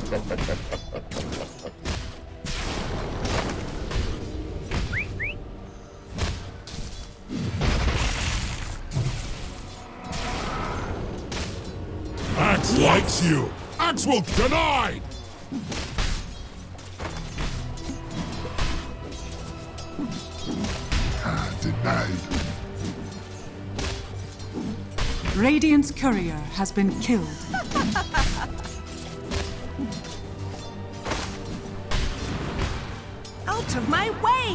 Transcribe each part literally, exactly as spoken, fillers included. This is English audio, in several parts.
Axe Yes. likes you! Axe will denied! Ah, denied. Radiant's courier has been killed. Out of my way!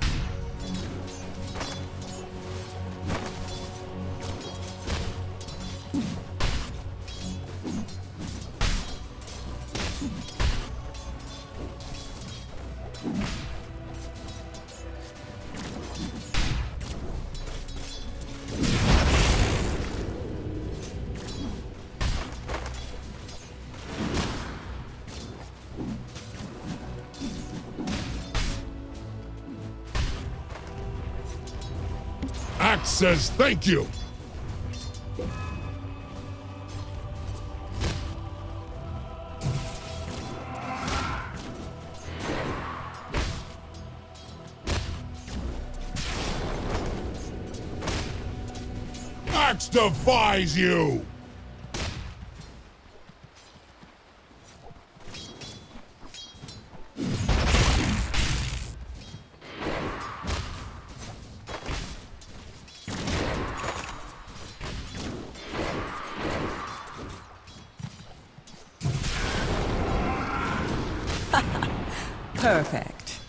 Axe says thank you! Axe defies you! Perfect.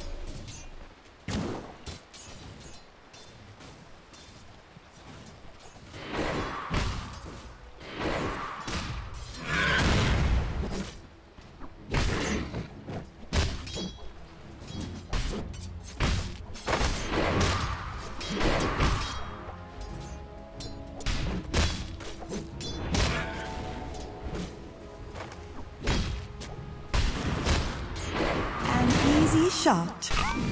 Easy shot.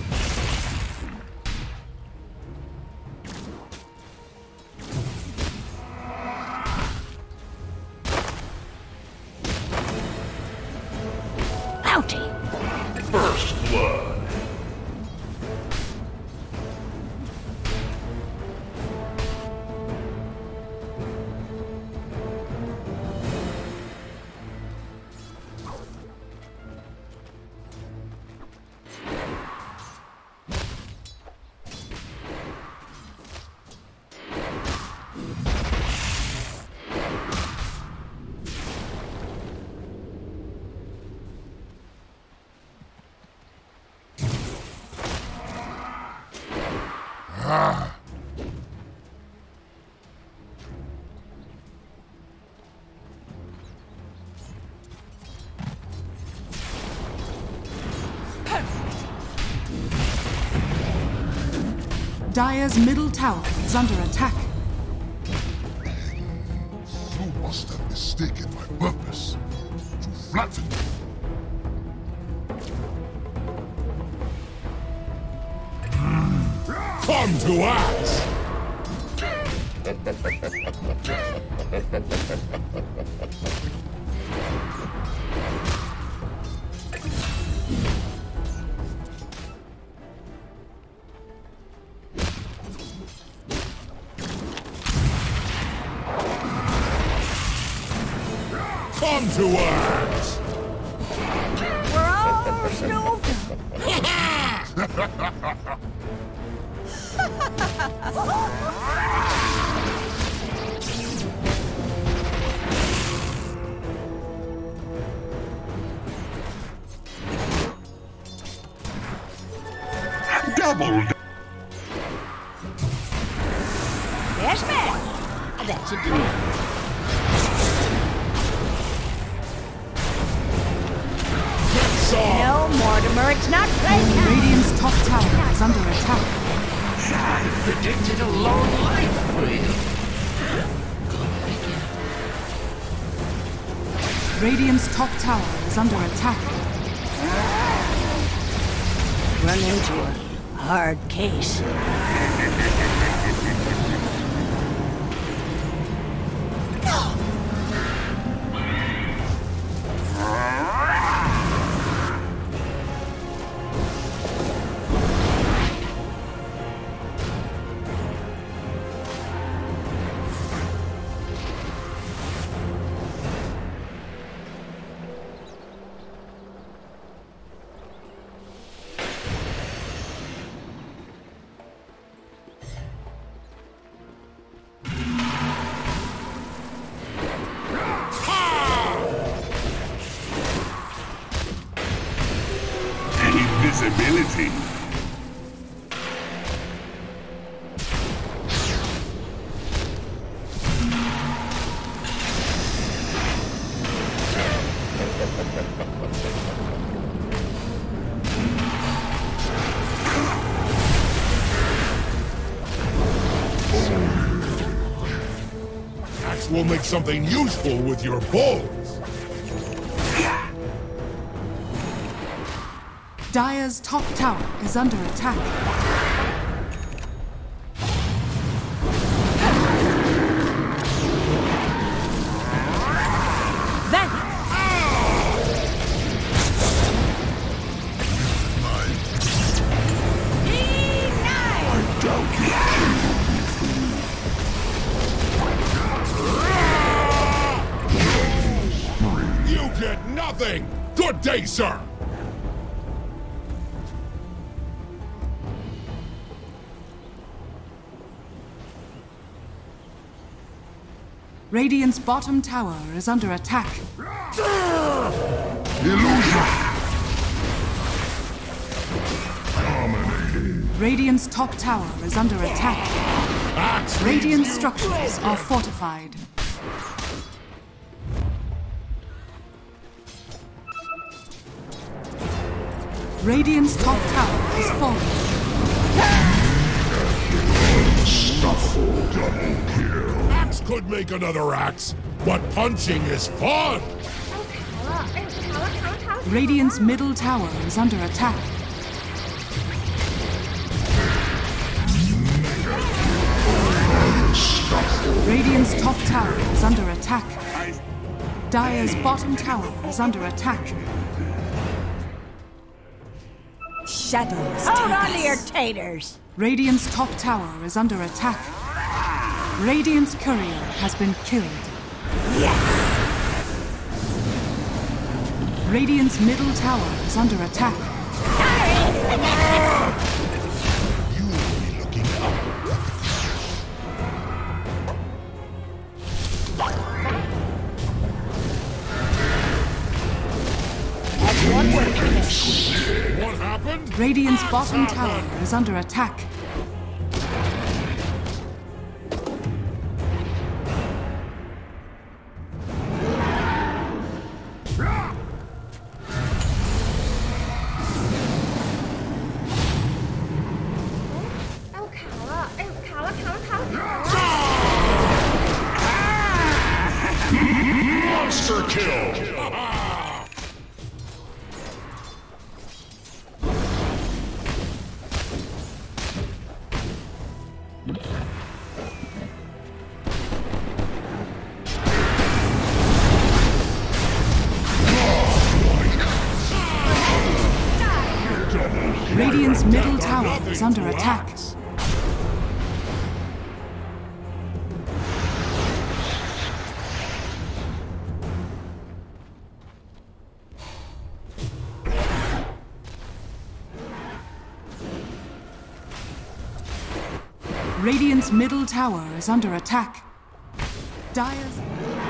Outie. First blood. Ah. Dire's middle tower is under attack. You must have mistaken my purpose to flatten me. Come to axe! Come to axe! We're all snowed. Double. There's me. That should do it. No, Mortimer, it's not playtime. Radiant's top tower is under attack. I predicted a long life for you. Radiant's top tower is under attack. Run into a hard case. Invisibility. Axe will make something useful with your balls. Dire's top tower is under attack. Then You get nothing! Good day, sir! Radiant's bottom tower is under attack. Illusion! Radiant's top tower is under attack. Axe Radiant leaves you structures broken. are fortified. Radiant's top tower is falling. Double kill. Axe could make another axe, but punching is fun! Radiant's middle tower is under attack. Radiant's top tower is under attack. Dire's bottom tower is under attack. shadows. Hold on to your taters. Radiant's top tower is under attack. Radiant's courier has been killed. Yes. Radiant's middle tower is under attack. You will be looking up. What happened? Radiant's bottom tower is under attack. Monster kill! Radiant's middle tower is under attack. Radiant's middle tower is under attack. Dire's...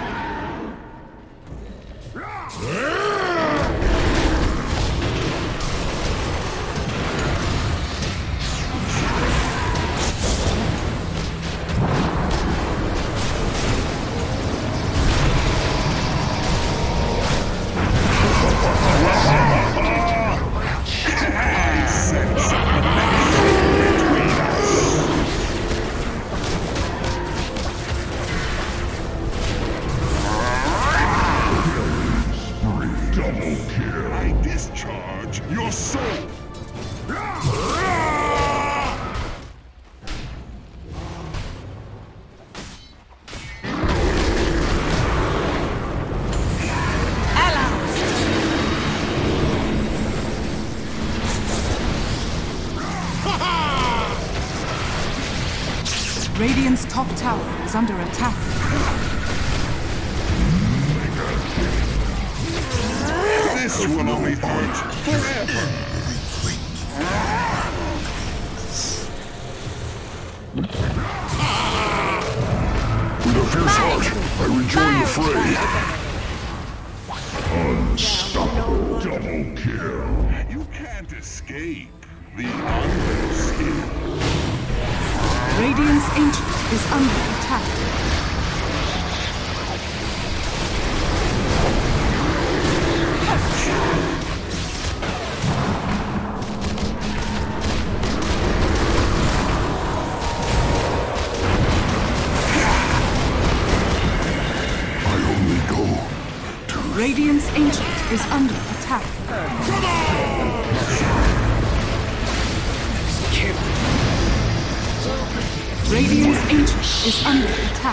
I discharge your soul. Radiant's top tower is under attack. This will only hurt forever. With a fierce heart, I rejoin the fray. Unstoppable double kill. You can't escape the unconditionally. Radiant's Ancient is under attack. Radiant's Ancient is under attack. Radiant's Ancient is under attack.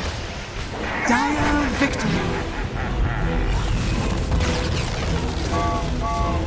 Dire victory.